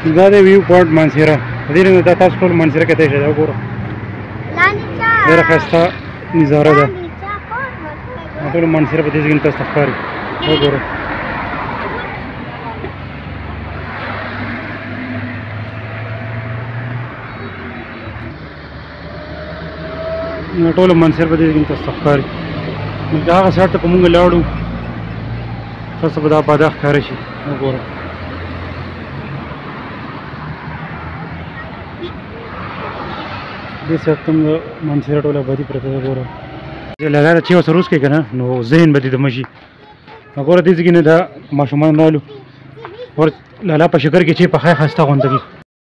دا د ویو پوینټ مانسیرا دې نه دا تاسو ټول مانسیرا کته شي دا وګوره ډېره ښایسته نظاره ده ټول مانسیرا په دې ځای کې تاسو ښکاري وګوره ټول مانسیرا په دې ځای کې تاسو ښکاري دا هغه ساعت ته په مونږ لاړو تاسو به دا بادا ښکاره شي وګوره دې ساعت ته مانسیرا ټوله ابادي پرته ده ګوره لالا چې اوس روز کې که نه نو ذهن به دې د مشي ګوره دې ځای کې نه دا ماشومان رالو اور لالا په شکر کې چې پخای ښایسته غونډه کي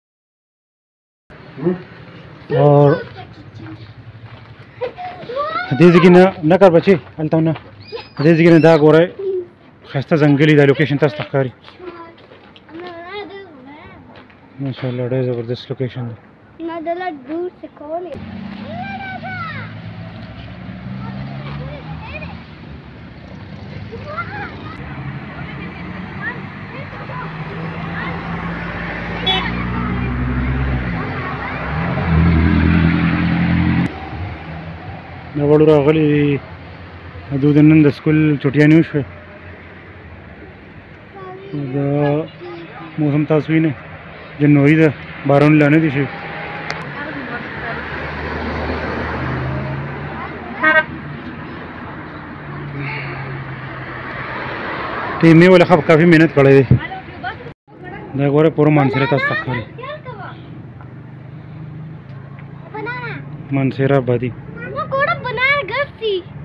اور دې ځای کې نه کار بچې هلته نه دې ځای کې نه دا ګوره ښایسته ځنګلي دا لوکیشن تاسو ته ښکاري ماشاءالله ډېر زبردست لوکیشن دی دا وړو راغلي دي دوی د نن د سکول چټیانې وشوې دا موسم تاسو وینئ جنوري ده باران لا نه دي شوي ټیمې ولې ښه کافي محنت کړی دی دا ګوره پوره مانسیرا تاسو ته ښکاري مانسیرا آبادي